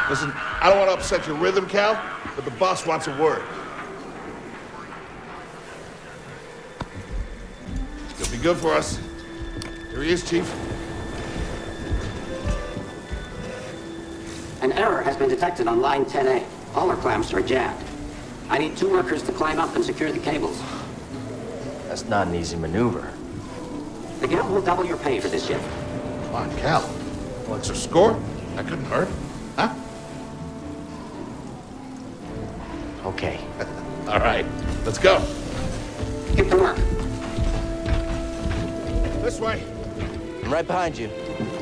Listen, I don't want to upset your rhythm, Cal, but the boss wants a word. You'll be good for us. Here he is, Chief. An error has been detected on line 10A. All our clamps are jammed. I need 2 workers to climb up and secure the cables. That's not an easy maneuver. The guild will double your pay for this shift. Come on, Cal. What's your score? That couldn't hurt. Huh? Okay. All right, let's go. Get to work. This way. I'm right behind you.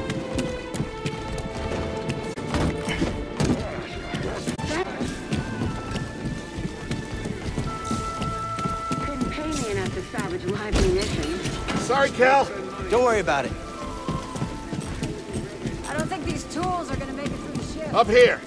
Couldn't pay me enough to salvage live munitions. Sorry, Cal. Don't worry about it. I don't think these tools are gonna make it through the ship. Up here.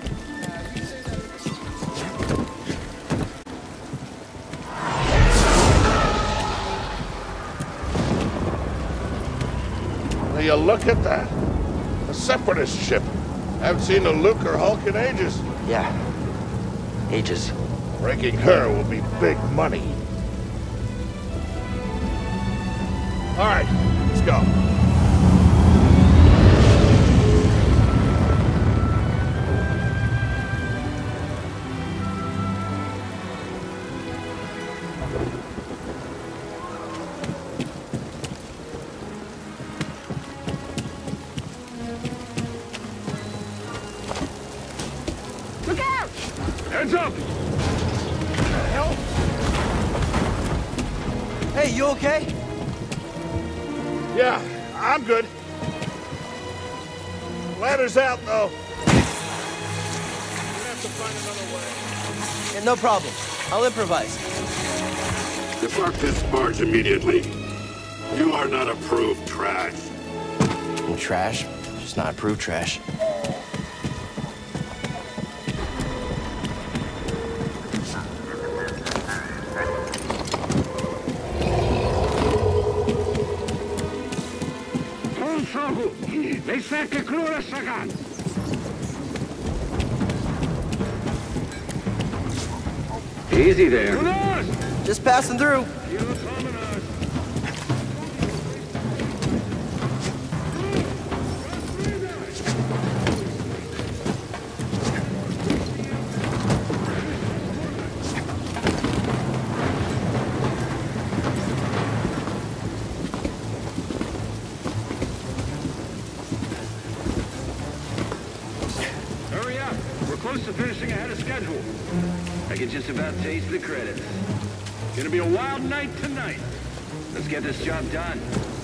Will you look at that? A separatist ship. Haven't seen a Luke or Hulk in ages. Yeah. Ages. Breaking her will be big money. All right, let's go. Look out! Hands up! Hell? Hey, you okay? Yeah, I'm good. Ladder's out, though. We're gonna have to find another way. Yeah, no problem. I'll improvise. Depart this barge immediately. You are not approved trash. I'm trash. Just not approved trash. Easy there. Just passing through. Hurry up. We're close to finishing ahead of schedule. I can just about taste the credits. Gonna be a wild night tonight. Let's get this job done.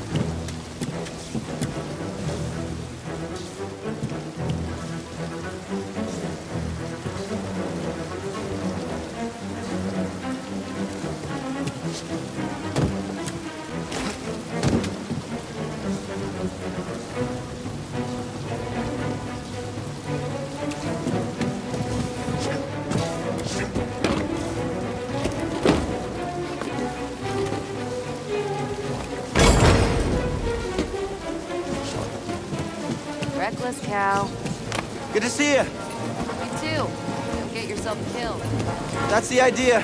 Reckless, Cal. Good to see you. You too. Don't get yourself killed. That's the idea.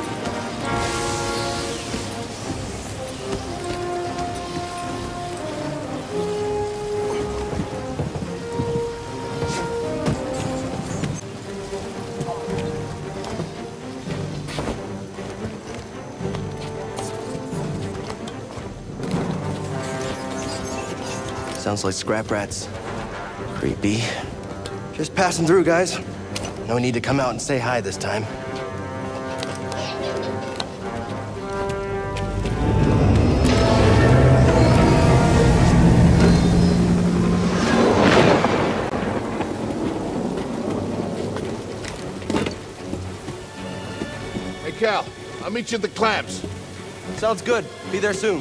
Sounds like scrap rats. Creepy. Just passing through, guys. No need to come out and say hi this time. Hey, Cal, I'll meet you at the clamps. Sounds good. Be there soon.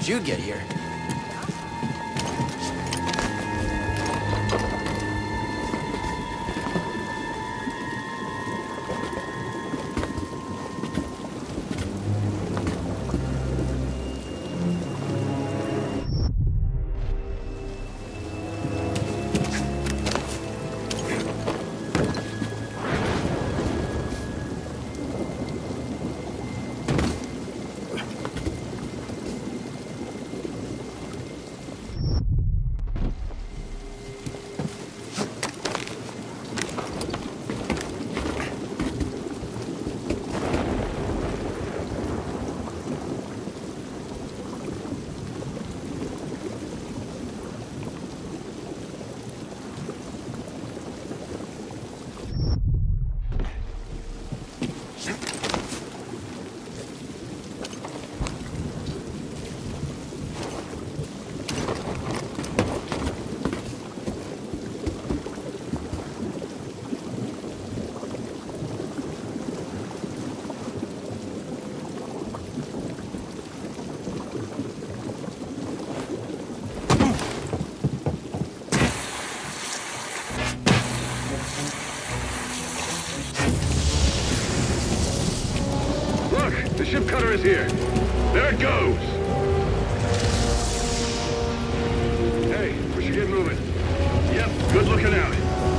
How'd you get here? The ship cutter is here. There it goes. Hey, we should get moving. Yep, good looking out.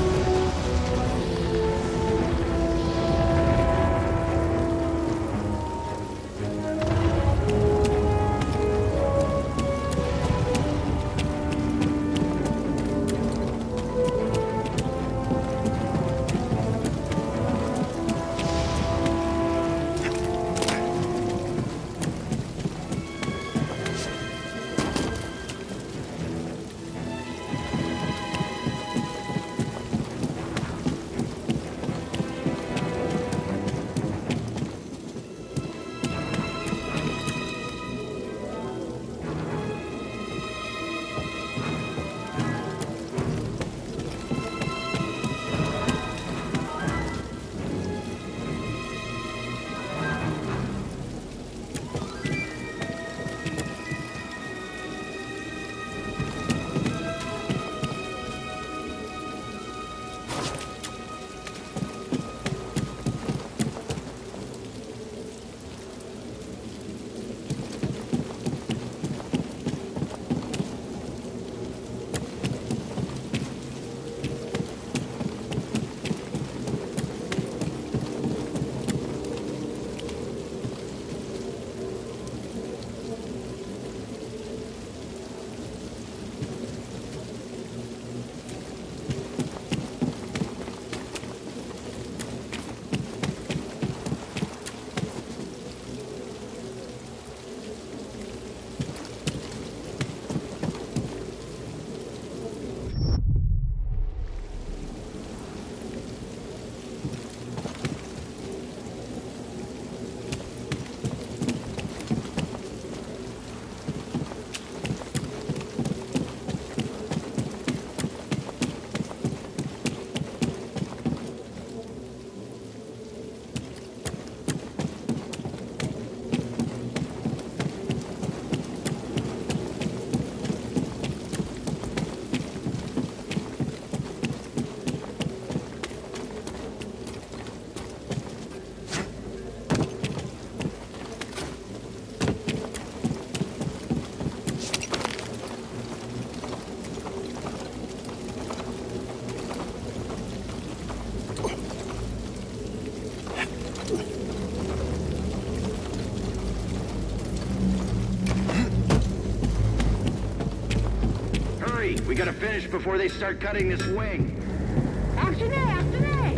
We gotta finish before they start cutting this wing. After me, after me.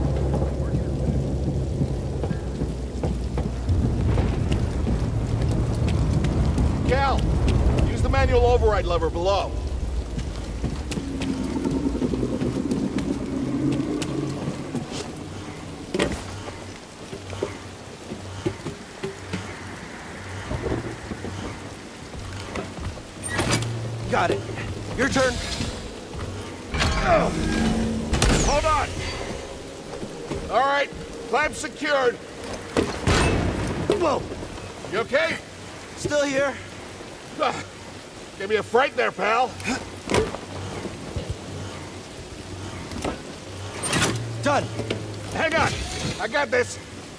Cal, use the manual override lever below. Got it. Your turn. Hold on. All right, clamp secured. Whoa. You okay? Still here. Give me a fright there, pal. Done. Hang on. I got this.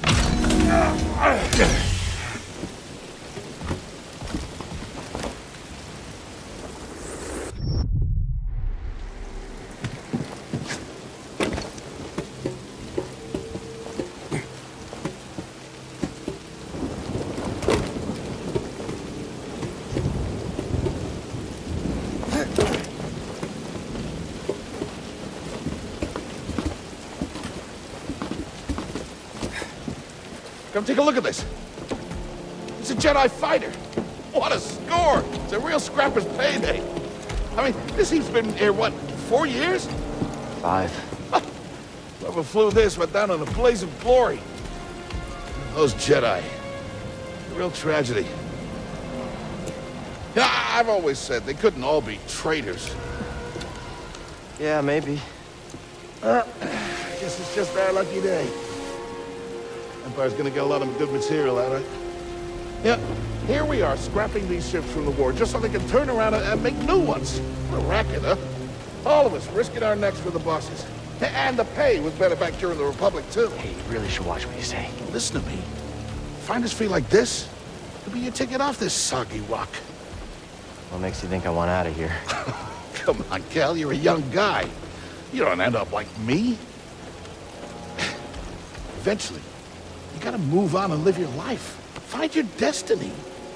Come take a look at this. It's a Jedi fighter. What a score! It's a real scrapper's payday. I mean, this thing's been here, what, 4 years? 5. Whoever flew this went down in a blaze of glory. Those Jedi. A real tragedy. Yeah, I've always said they couldn't all be traitors. Yeah, maybe. I guess it's just our lucky day. Empire's gonna get a lot of good material out of it. Yeah, here we are, scrapping these ships from the war, just so they can turn around and make new ones. What a racket, huh? All of us risking our necks for the bosses. And the pay was better back during the Republic, too. Hey, you really should watch what you say. Listen to me. Find us feel like this, it'll be your ticket off this soggy rock. What makes you think I want out of here? Come on, Cal, you're a young guy. You don't end up like me. Eventually, you gotta move on and live your life. Find your destiny.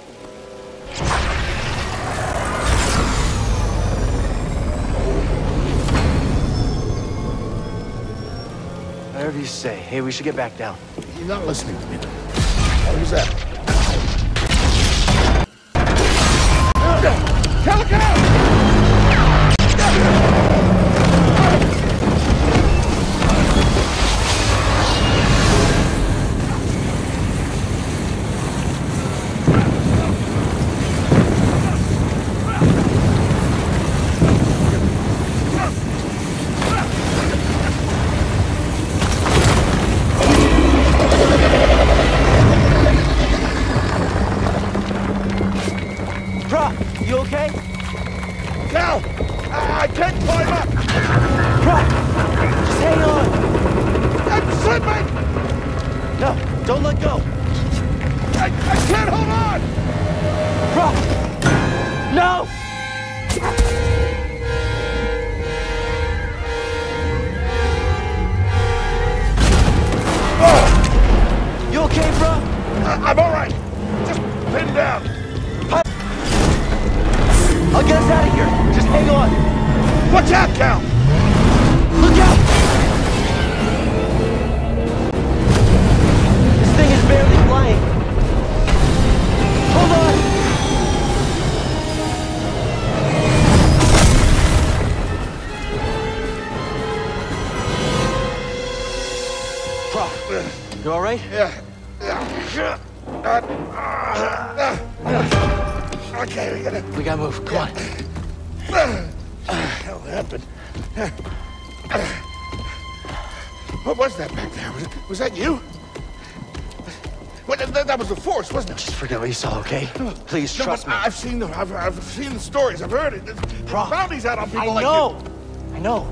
Whatever you say. Hey, we should get back down. You're not listening to me. Who's that? Calico! You okay? Cal! I can't climb up! Brock! Just hang on! I'm slipping! No, don't let go! I can't hold on! Brock! No! Oh. You okay, bro? I'm all right. Just pin down. I'll get us out of here. Just hang on. Watch out, Cal! Look out! This thing is barely flying. Hold on! Bro, you all right? Yeah. Okay, We gotta move. Come on. What the hell happened? What was that back there? Was that you? Well, that was the Force, wasn't it? Just forget what you saw, okay? Please trust me. I've seen the stories. I've heard it. There's bounties out on people like you. I know.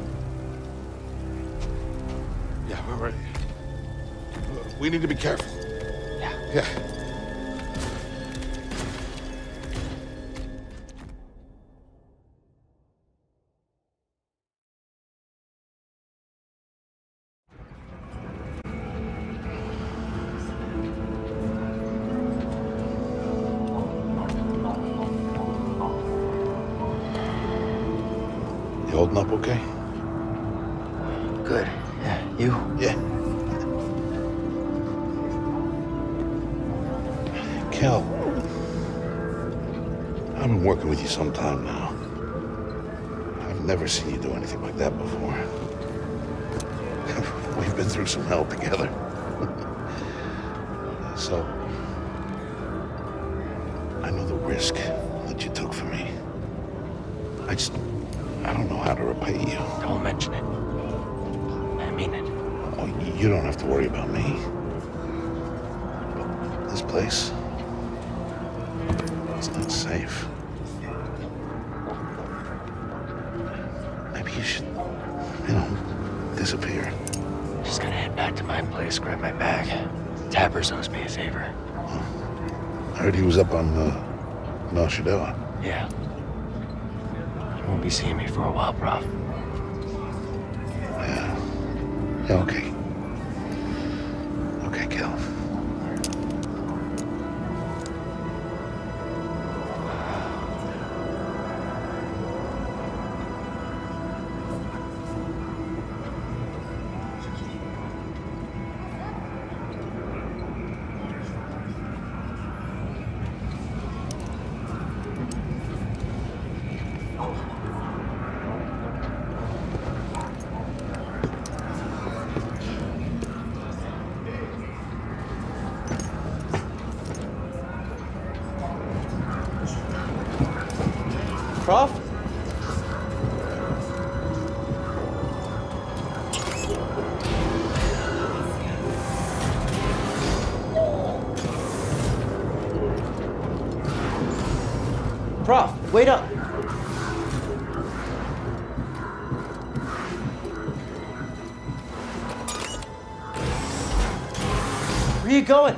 Yeah, we're ready. We need to be careful. Yeah. You holding up okay? Good. Yeah, you? Yeah. Cal, I've been working with you some time now. I've never seen you do anything like that before. We've been through some hell together. So, I know the risk that you took for me. I don't know how to repay you. Don't mention it. I mean it. Oh, you don't have to worry about me. But this place, It's not safe. Maybe you should, disappear. Just gonna head back to my place, grab my bag. Tappers owes me a favor. I heard he was up on Nar Shaddaa. Yeah. You won't be seeing me for a while, Prof. Yeah, okay. Okay, Cal. Prof? Prof, wait up! Where are you going?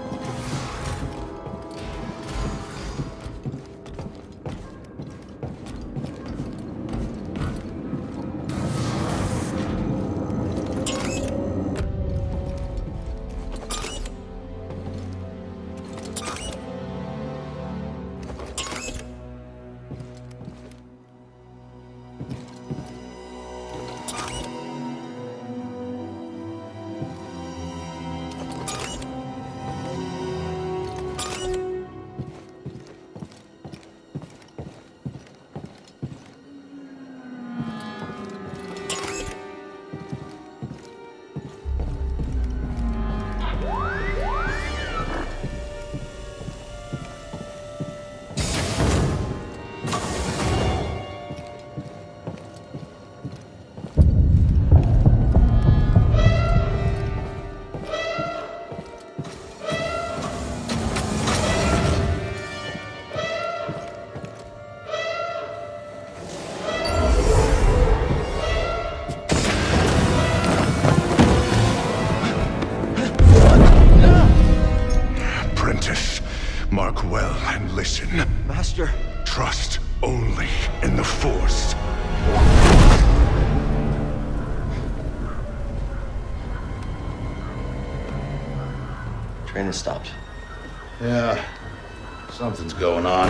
Mark well and listen. Master. Trust only in the Force. Train has stopped. Yeah, something's going on.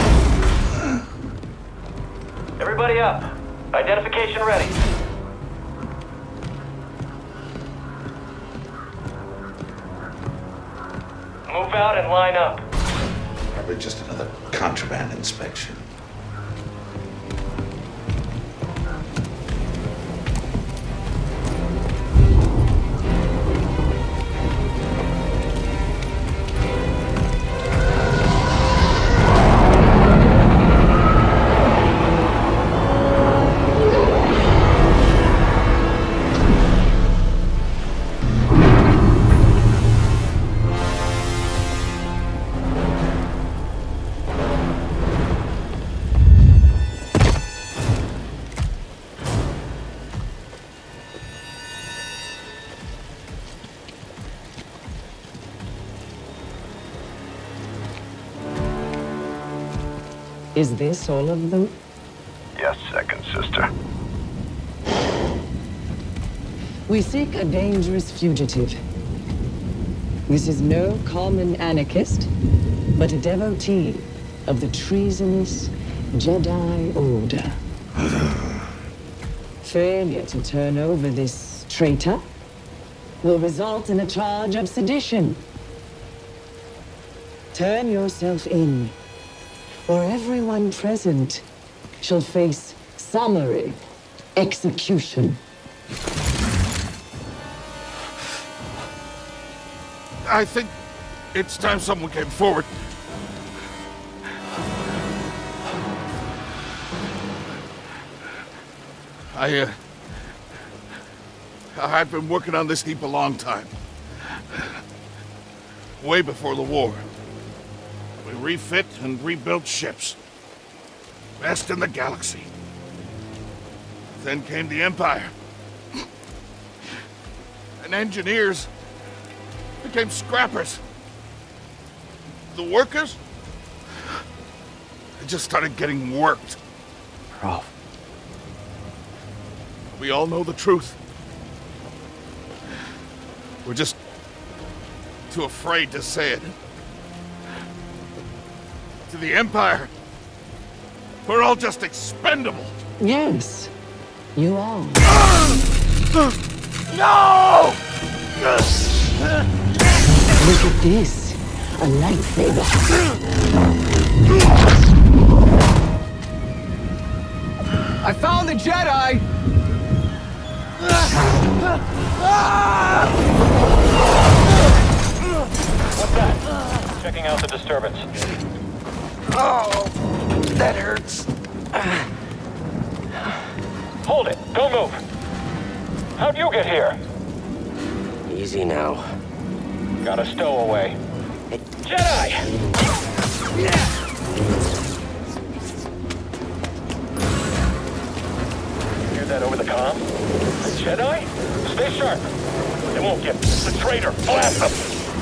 Everybody up. Identification ready. Move out and line up. Probably just another contraband inspection. Is this all of them? Yes, second sister. We seek a dangerous fugitive. This is no common anarchist, but a devotee of the treasonous Jedi Order. Failure to turn over this traitor will result in a charge of sedition. Turn yourself in, or everyone present shall face summary execution. I think it's time someone came forward. I've been working on this heap a long time. Way before the war. We refit and rebuilt ships. Best in the galaxy. Then came the Empire. And engineers became scrappers. The workers, they just started getting worked. Bro. We all know the truth. We're just too afraid to say it. To the Empire, we're all just expendable. Yes, you are. No! Look at this. A lightsaber. I found the Jedi! What's that? Checking out the disturbance. Oh, that hurts. Hold it! Don't move! How'd you get here? Easy now. Got a stowaway. Jedi! Hear that over the comm? A Jedi? Stay sharp. They won't get the traitor. Blast them!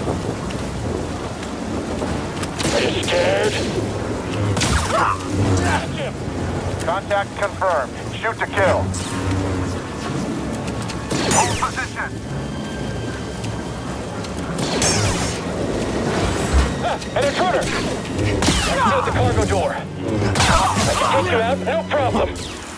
Are you scared? Contact confirmed. Shoot to kill. Hold position. An intruder! I'm still at the cargo door. I can take you out, no problem.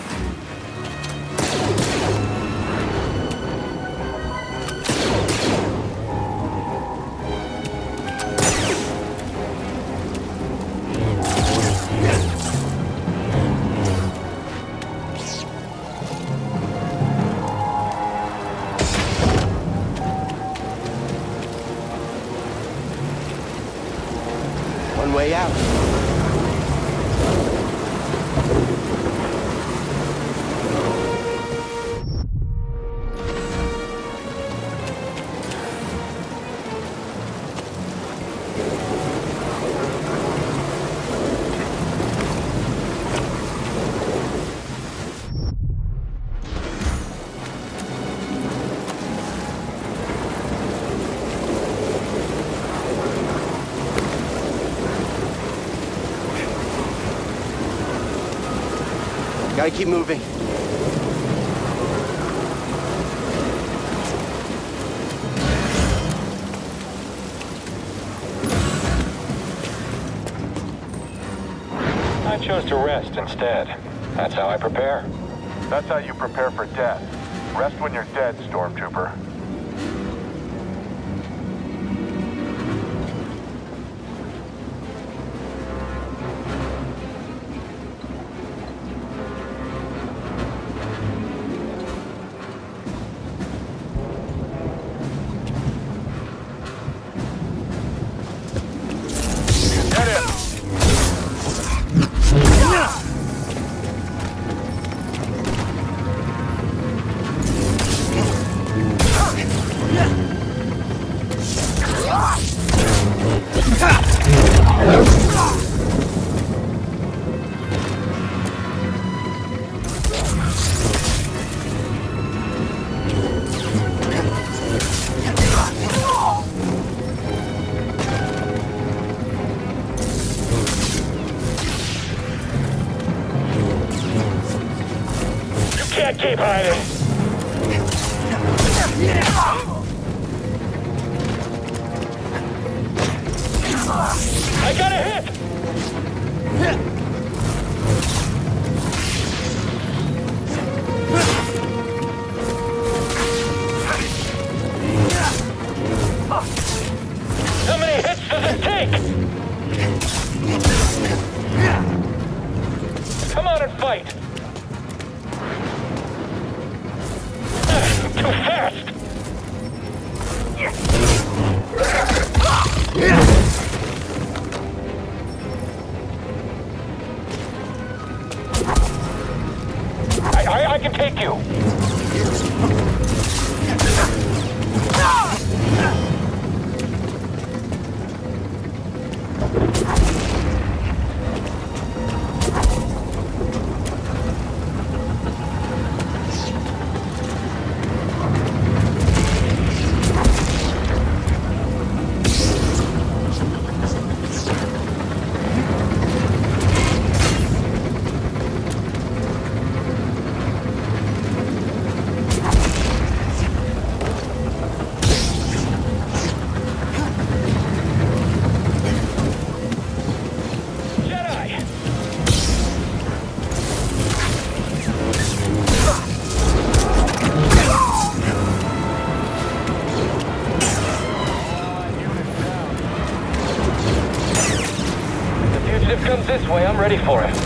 One way out. Gotta keep moving. I chose to rest instead. That's how I prepare. That's how you prepare for death. Rest when you're dead, Stormtrooper. Can't keep hiding. I got a hit! How many hits does it take? Come on and fight! Too fast! I can take you! way, I'm ready for him.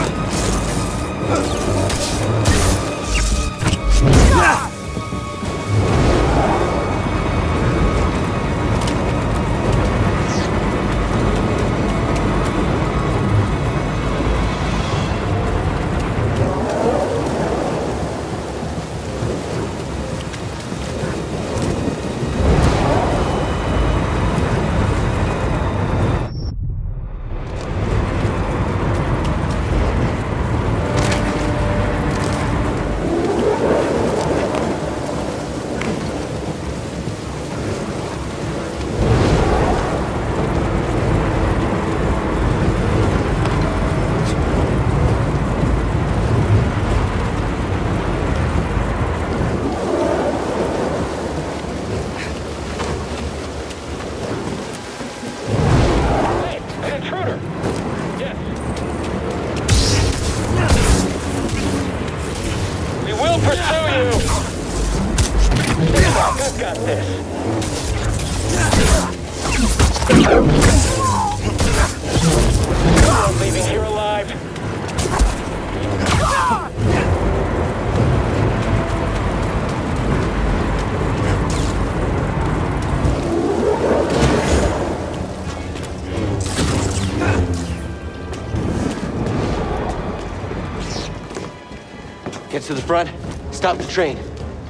Get to the front, stop the train.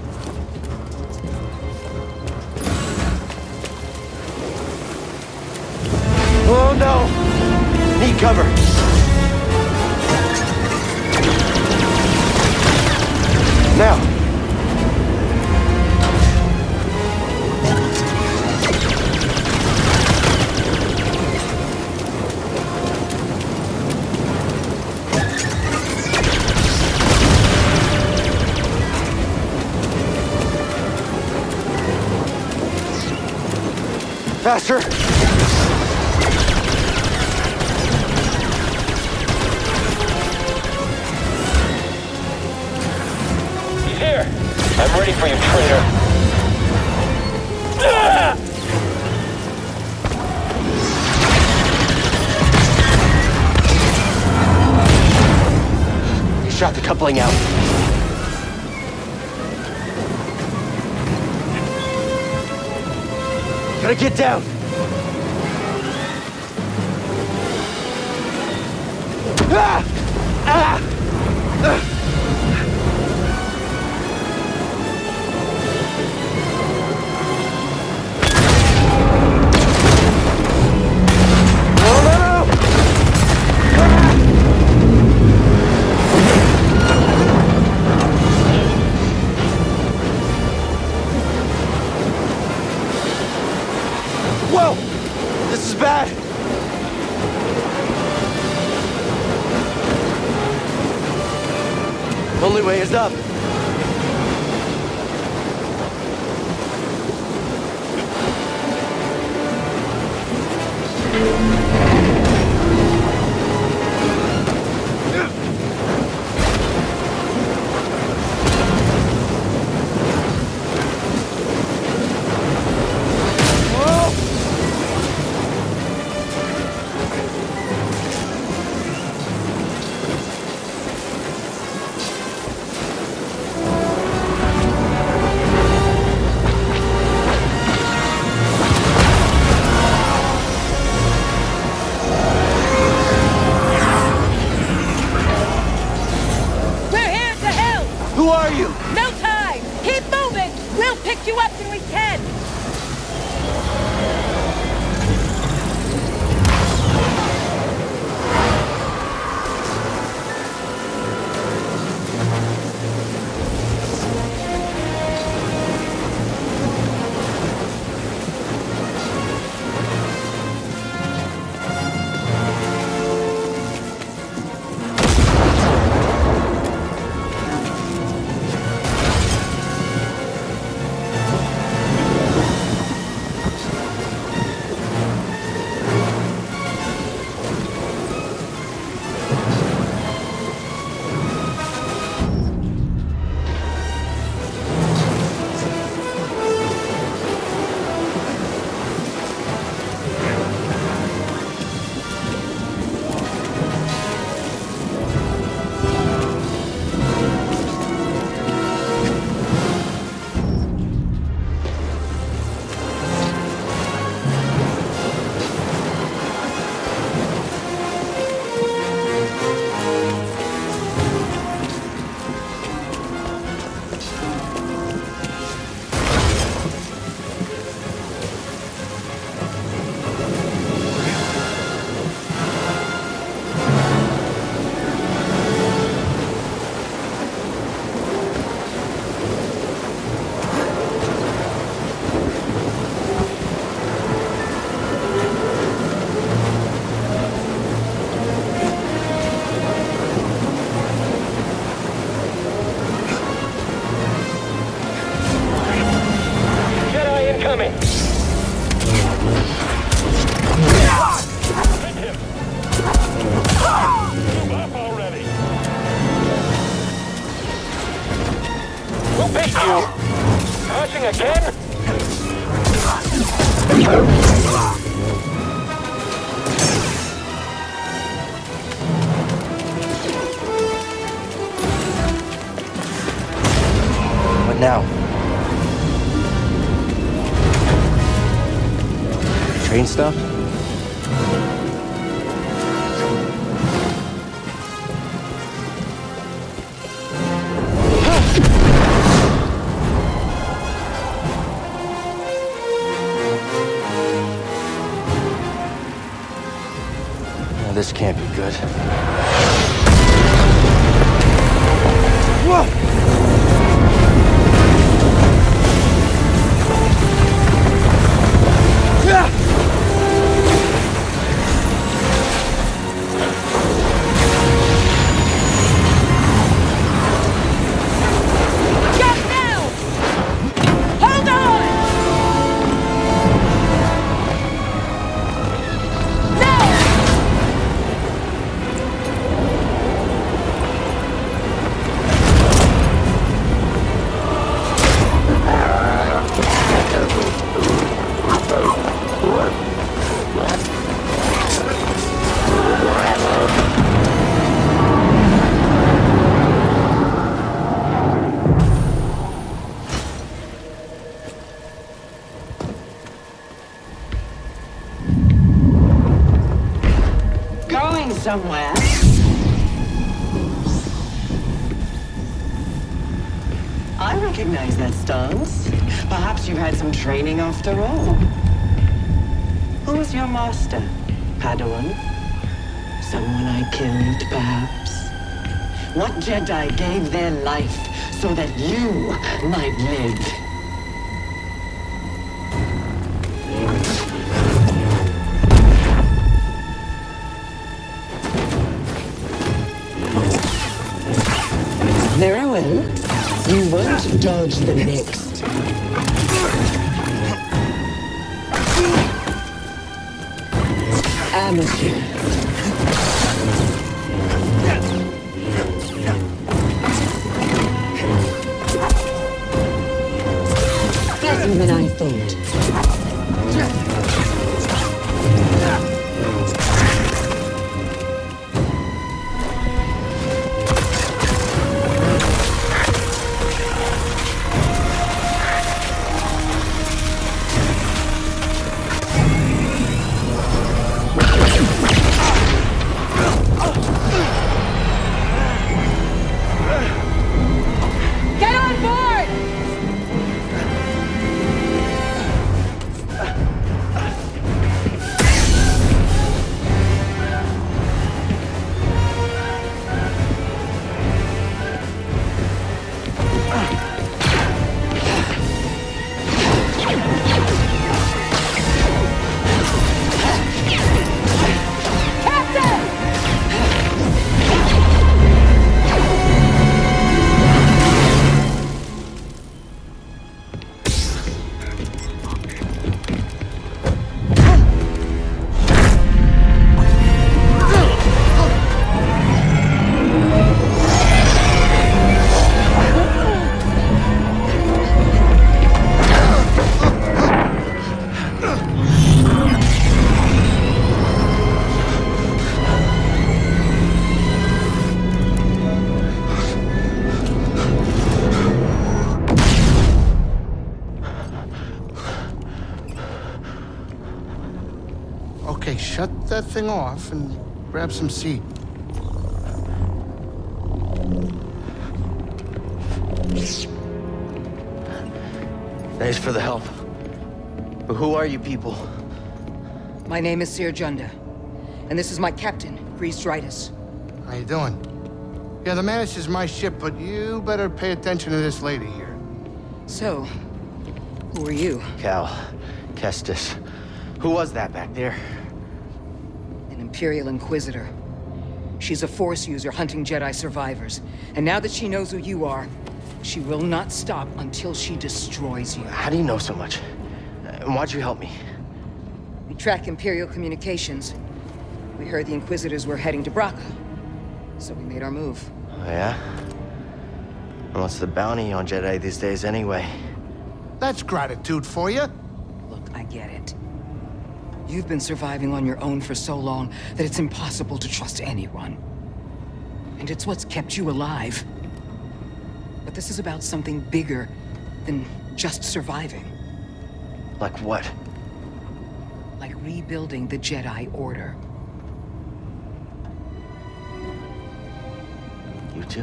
Oh no! Need cover. Now. Faster! He's here! I'm ready for you, traitor! He shot the coupling out. Gotta get down! Ah! Ah! Whoa! This is bad! Only way is up. Who are you? No time! Keep moving! We'll pick you up when we can! Who beat you? Crashing again? What now? Train stuff? No, this can't be good. Whoa! Somewhere. I recognize that stance. Perhaps you've had some training after all. Who was your master, Padawan? Someone I killed, perhaps? What Jedi gave their life so that you might live? Very well. You won't dodge the next. Amateur. Better than I thought. Okay, shut that thing off and grab some seat. Thanks for the help. But who are you people? My name is Seer Junda, and this is my captain, Grease Dritus. How you doing? Yeah, the Mantis is my ship, but you better pay attention to this lady here. So, who are you? Cal Kestis. Who was that back there? An Imperial Inquisitor. She's a Force user hunting Jedi survivors. And now that she knows who you are, she will not stop until she destroys you. How do you know so much? And why'd you help me? We track Imperial communications. We heard the Inquisitors were heading to Braca, so we made our move. Oh, yeah? And what's the bounty on Jedi these days anyway? That's gratitude for you. Look, I get it. You've been surviving on your own for so long that it's impossible to trust anyone. And it's what's kept you alive. But this is about something bigger than just surviving. Like what? Like rebuilding the Jedi Order. You two?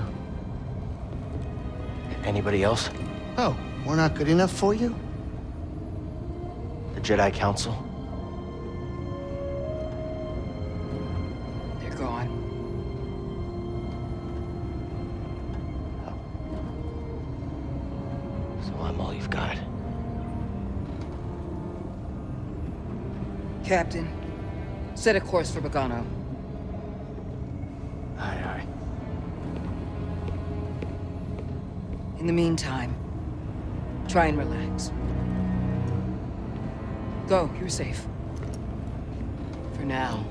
Anybody else? Oh, we're not good enough for you? The Jedi Council? They're gone. So I'm all you've got. Captain, set a course for Bogano. Aye, aye. In the meantime, try and relax. Go, you're safe. For now.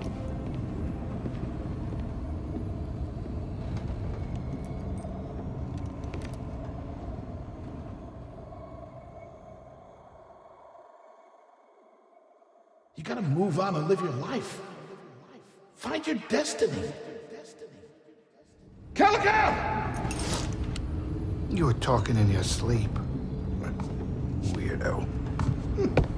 You gotta move on and live your life. Find your destiny. Calico! You were talking in your sleep. Weirdo.